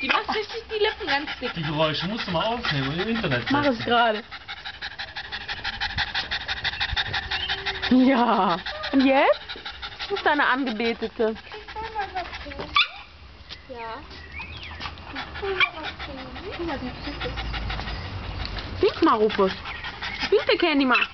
Die macht richtig die Lippen ganz dick. Die Geräusche musst du mal aufnehmen und im Internet Mach es setzen. gerade. Ja. Und jetzt? Wo ist deine Angebetete? Ja. Wink mal, Rufus. Wink der Candy mal.